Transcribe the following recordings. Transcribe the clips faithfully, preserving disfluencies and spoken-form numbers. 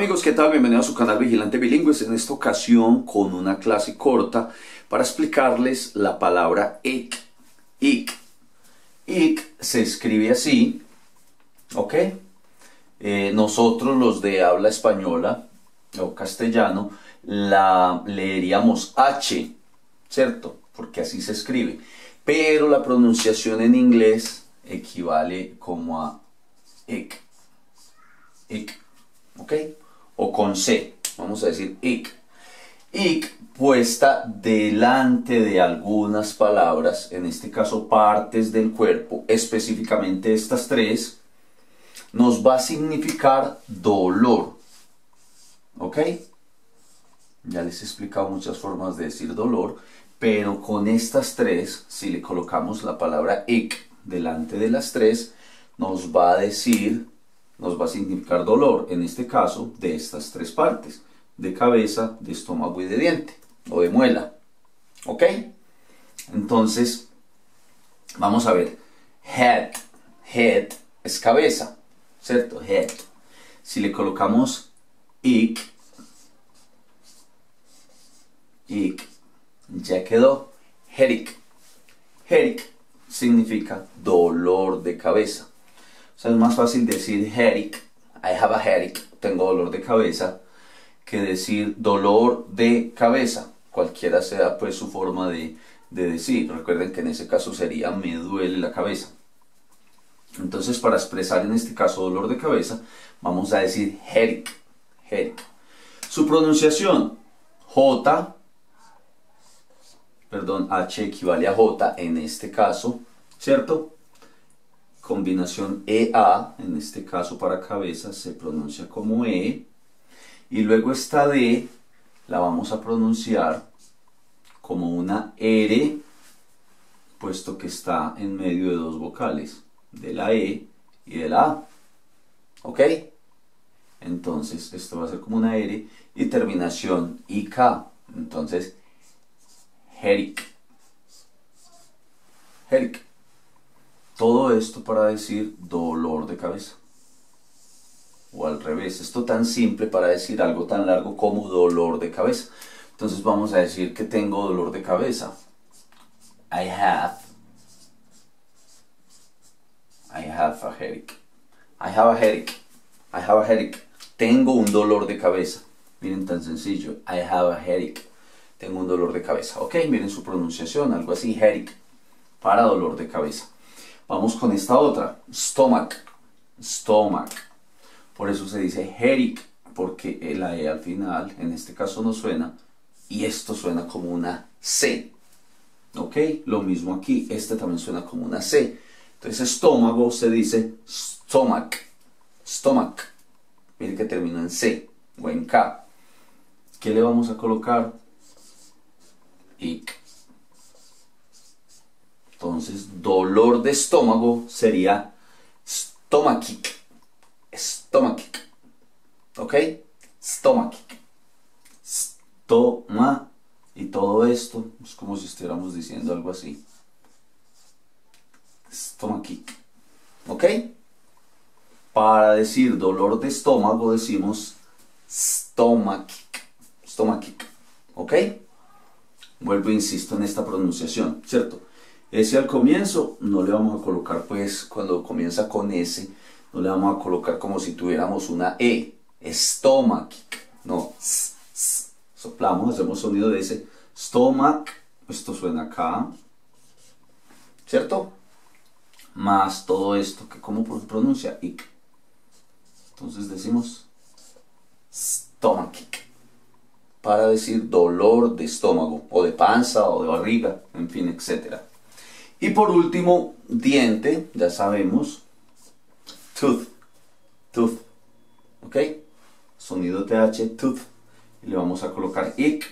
amigos, ¿qué tal? Bienvenidos a su canal Vigilante Bilingües. En esta ocasión con una clase corta para explicarles la palabra ic. Ic. Ic se escribe así, ¿ok? Eh, nosotros los de habla española o castellano la leeríamos H, ¿cierto? Porque así se escribe. Pero la pronunciación en inglés equivale como a ic. Ic, ¿ok? O con C, vamos a decir ic. Ic puesta delante de algunas palabras, en este caso partes del cuerpo, específicamente estas tres, nos va a significar dolor, ¿ok? Ya les he explicado muchas formas de decir dolor, pero con estas tres, si le colocamos la palabra ic delante de las tres, nos va a decir, nos va a significar dolor, en este caso, de estas tres partes, de cabeza, de estómago y de diente, o de muela, ¿ok? Entonces, vamos a ver, head, head es cabeza, ¿cierto? Head. Si le colocamos ic, ic, ya quedó headache. Headache significa dolor de cabeza. O sea, es más fácil decir headache, I have a headache, tengo dolor de cabeza, que decir dolor de cabeza, cualquiera sea pues su forma de, de decir. Recuerden que en ese caso sería me duele la cabeza. Entonces, para expresar en este caso dolor de cabeza, vamos a decir headache, headache. Su pronunciación, J, perdón, H equivale a J en este caso, ¿cierto? Combinación E A, en este caso para cabeza, se pronuncia como E. Y luego esta D la vamos a pronunciar como una R, puesto que está en medio de dos vocales, de la E y de la A. ¿Ok? Entonces, esto va a ser como una R y terminación I K. Entonces, headache. Headache. Todo esto para decir dolor de cabeza. O al revés, esto tan simple para decir algo tan largo como dolor de cabeza. Entonces vamos a decir que tengo dolor de cabeza. I have. I have a headache. I have a headache. I have a headache. Tengo un dolor de cabeza. Miren, tan sencillo. I have a headache. Tengo un dolor de cabeza. Ok, miren su pronunciación, algo así, headache, para dolor de cabeza. Vamos con esta otra, stomach, stomach. Por eso se dice headache, porque la E al final, en este caso no suena, y esto suena como una C. ¿Ok? Lo mismo aquí, este también suena como una C. Entonces estómago se dice stomach, stomach. Miren que termina en C o en K. ¿Qué le vamos a colocar? Ic. Entonces, dolor de estómago sería stomachic. Stomachic. ¿Ok? Stomachic. Stoma. Y todo esto es como si estuviéramos diciendo algo así. Stomachic. ¿Ok? Para decir dolor de estómago decimos stomachic. Stomachic. ¿Ok? Vuelvo e insisto en esta pronunciación, ¿cierto? Ese al comienzo no le vamos a colocar, pues, cuando comienza con S, no le vamos a colocar como si tuviéramos una E, stomach, no, s, s, soplamos, hacemos sonido de ese, stomach, esto suena acá, ¿cierto? Más todo esto, que ¿cómo pronuncia? Ic. Entonces decimos stomachic, para decir dolor de estómago, o de panza, o de barriga, en fin, etcétera. Y por último, diente, ya sabemos, tooth, tooth, ¿ok? Sonido T H, tooth, y le vamos a colocar ic.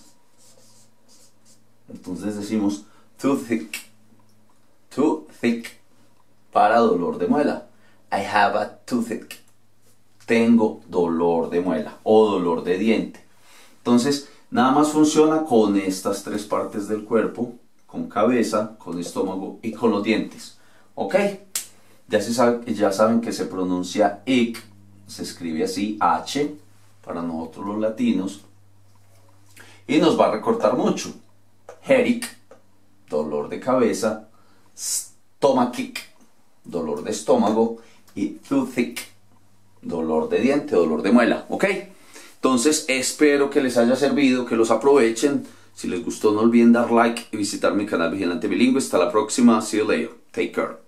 Entonces decimos toothache, toothache, para dolor de muela. I have a toothache, tengo dolor de muela, o dolor de diente. Entonces, nada más funciona con estas tres partes del cuerpo, con cabeza, con estómago y con los dientes. ¿Ok? Ya, se sabe, ya saben que se pronuncia ic, se escribe así, H, para nosotros los latinos. Y nos va a recortar mucho. Headache, dolor de cabeza. Stomachache, dolor de estómago. Y toothache, dolor de diente, dolor de muela. ¿Ok? Entonces espero que les haya servido, que los aprovechen. Si les gustó no olviden dar like y visitar mi canal Vigilante Bilingüe. Hasta la próxima. See you later. Take care.